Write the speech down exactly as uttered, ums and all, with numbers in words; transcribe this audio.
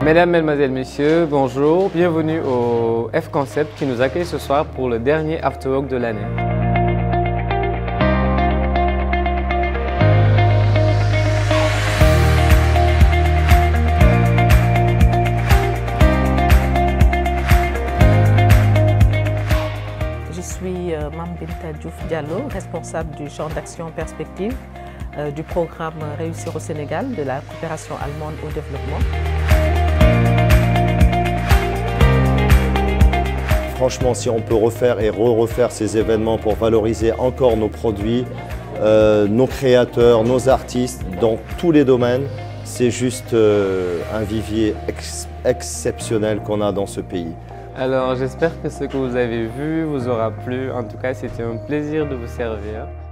Mesdames, Mesdemoiselles, Messieurs, bonjour, bienvenue au F-Concept qui nous accueille ce soir pour le dernier Afterwork de l'année. Je suis euh, Mame Binta Diouf Diallo, responsable du champ d'action perspective euh, du programme Réussir au Sénégal de la coopération allemande au développement. Franchement, si on peut refaire et re-refaire ces événements pour valoriser encore nos produits, euh, nos créateurs, nos artistes dans tous les domaines, c'est juste euh, un vivier ex exceptionnel qu'on a dans ce pays. Alors j'espère que ce que vous avez vu vous aura plu. En tout cas, c'était un plaisir de vous servir.